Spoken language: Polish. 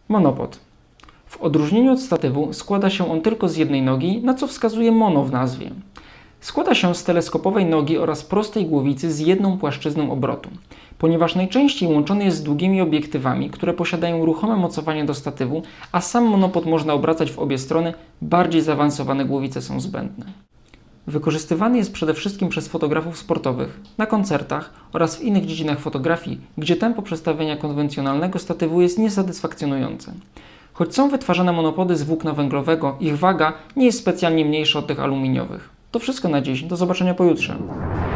Monopod. W odróżnieniu od statywu składa się on tylko z jednej nogi, na co wskazuje mono w nazwie. Składa się z teleskopowej nogi oraz prostej głowicy z jedną płaszczyzną obrotu. Ponieważ najczęściej łączony jest z długimi obiektywami, które posiadają ruchome mocowanie do statywu, a sam monopod można obracać w obie strony, bardziej zaawansowane głowice są zbędne. Wykorzystywany jest przede wszystkim przez fotografów sportowych, na koncertach oraz w innych dziedzinach fotografii, gdzie tempo przestawienia konwencjonalnego statywu jest niesatysfakcjonujące. Choć są wytwarzane monopody z włókna węglowego, ich waga nie jest specjalnie mniejsza od tych aluminiowych. To wszystko na dziś, do zobaczenia pojutrze.